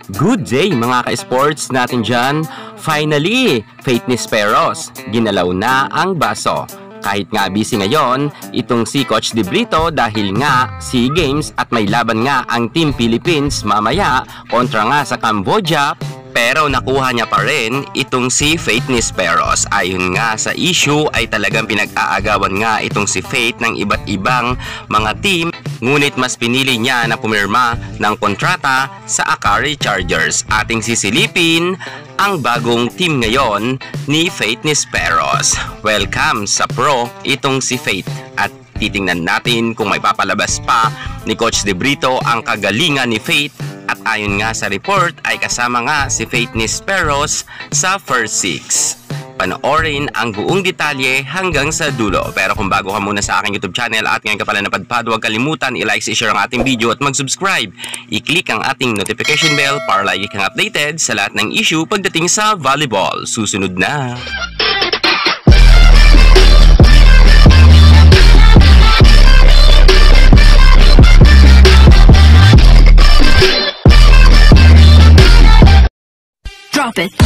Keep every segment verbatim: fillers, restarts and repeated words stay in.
Good day mga ka-sports natin dyan. Finally, Faith Nisperos, ginalaw na ang baso. Kahit nga busy ngayon, itong si Coach De Brito dahil nga SEA Games at may laban nga ang Team Philippines mamaya kontra nga sa Cambodia. Pero nakuha niya pa rin itong si Faith Nisperos. Ayon nga sa issue ay talagang pinag-aagawan nga itong si Faith ng iba't ibang mga team. Ngunit mas pinili niya na pumirma ng kontrata sa Akari Chargers. Ating sisilipin ang bagong team ngayon ni Faith Nisperos. Welcome sa Pro itong si Faith. At titingnan natin kung may papalabas pa ni Coach De Brito ang kagalingan ni Faith. At ayon nga sa report ay kasama nga si Faith Nisperos sa first six. Panoorin ang buong detalye hanggang sa dulo. Pero kung bago ka muna sa aking YouTube channel at ngayon ka pala napadpad, huwag kalimutan i-like, i-share ang ating video at mag-subscribe. I-click ang ating notification bell para lagi kang updated sa lahat ng issue pagdating sa volleyball. Susunod na! Drop it.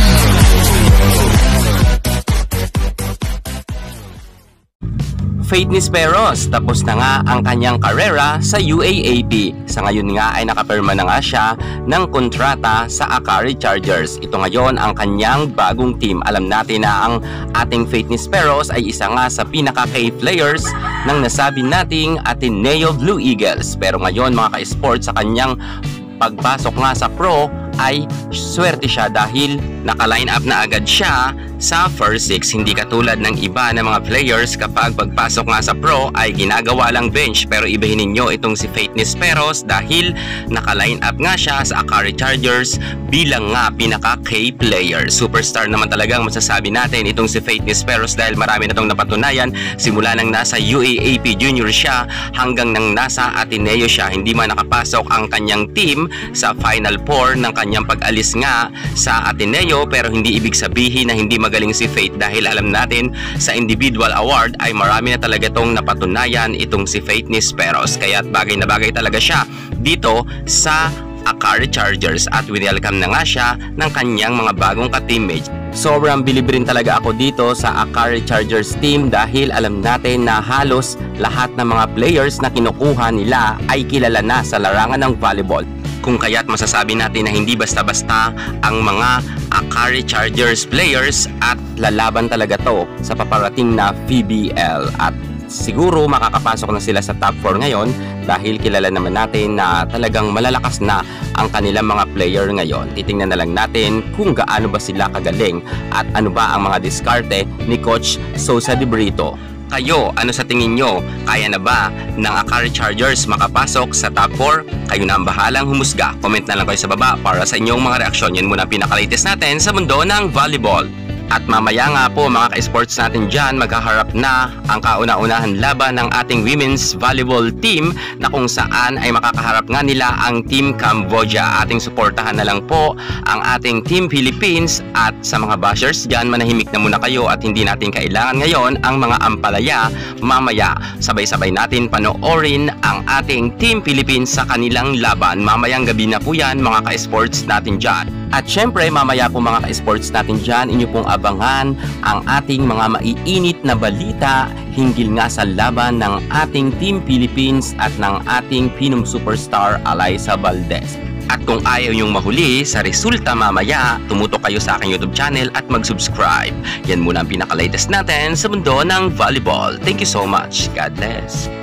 Faith Nisperos, tapos na nga ang kanyang karera sa U A A P. Sa ngayon nga ay nakapirma na nga siya ng kontrata sa Akari Chargers. Ito ngayon ang kanyang bagong team. Alam natin na ang ating Faith Nisperos ay isa nga sa pinaka-key players ng nasabi nating Ateneo Blue Eagles. Pero ngayon mga ka-sports, sa kanyang pagpasok nga sa pro ay swerte siya dahil naka-line up na agad siya sa first six. Hindi katulad ng iba na mga players kapag pagpasok nga sa pro ay ginagawa lang bench. Pero ibahin ninyo itong si Faith Nisperos dahil naka-line up nga siya sa Akari Chargers bilang nga pinaka-key player. Superstar naman talagang masasabi natin itong si Faith Nisperos dahil marami na itong napatunayan simula nang nasa U A A P Junior siya hanggang nang nasa Ateneo siya. Hindi man nakapasok ang kanyang team sa Final Four ng kanyang pag-alis nga sa Ateneo, pero hindi ibig sabihin na hindi magaling si Faith dahil alam natin sa individual award ay marami na talaga itong napatunayan itong si Faith Nisperos. Kaya bagay na bagay talaga siya dito sa Akari Chargers at winelcome na nga siya ng kanyang mga bagong ka-teammates. Sobrang bilib rin talaga ako dito sa Akari Chargers team dahil alam natin na halos lahat ng mga players na kinukuha nila ay kilala na sa larangan ng volleyball. Kung kaya't masasabi natin na hindi basta-basta ang mga Akari Chargers players at lalaban talaga to sa paparating na V B L. At siguro makakapasok na sila sa top four ngayon dahil kilala naman natin na talagang malalakas na ang kanilang mga player ngayon. Titingnan na lang natin kung gaano ba sila kagaling at ano ba ang mga diskarte ni Coach Sosa De Brito. Kayo, ano sa tingin nyo? Kaya na ba ng Akari Chargers makapasok sa top four? Kayo na ang bahalang humusga. Comment na lang kayo sa baba para sa inyong mga reaksyon. Yan muna ang pinaka-latest natin sa mundo ng volleyball. At mamaya nga po mga ka-sports natin dyan, maghaharap na ang kauna-unahan laban ng ating women's volleyball team na kung saan ay makakaharap nga nila ang Team Cambodia. Ating suportahan na lang po ang ating Team Philippines at sa mga bashers dyan, manahimik na muna kayo at hindi natin kailangan ngayon ang mga ampalaya. Mamaya sabay-sabay natin panoorin ang ating Team Philippines sa kanilang laban. Mamayang gabi na po yan mga ka-sports natin dyan. At syempre mamaya po mga ka-sports natin dyan, inyo pong abangan ang ating mga maiinit na balita hinggil nga sa laban ng ating Team Philippines at ng ating Phenom superstar Alyssa Valdez. At kung ayaw yung mahuli sa resulta mamaya, tumutok kayo sa aking YouTube channel at mag-subscribe. Yan muna ang pinaka-latest natin sa mundo ng volleyball. Thank you so much. God bless.